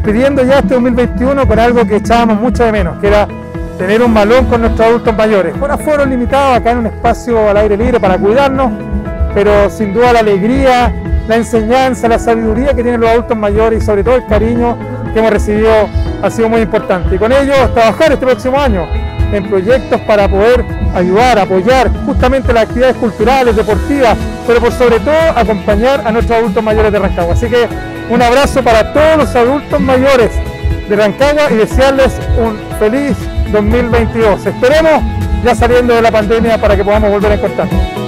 despidiendo ya este 2021 con algo que echábamos mucho de menos, que era tener un malón con nuestros adultos mayores, con aforo limitado acá en un espacio al aire libre para cuidarnos, pero sin duda la alegría, la enseñanza, la sabiduría que tienen los adultos mayores y sobre todo el cariño que hemos recibido ha sido muy importante. Y con ellos trabajar este próximo año en proyectos para poder ayudar, apoyar justamente las actividades culturales, deportivas, pero por sobre todo acompañar a nuestros adultos mayores de Rancagua. Así que un abrazo para todos los adultos mayores de Rancagua y desearles un feliz 2022. Esperemos ya saliendo de la pandemia para que podamos volver a encontrarnos.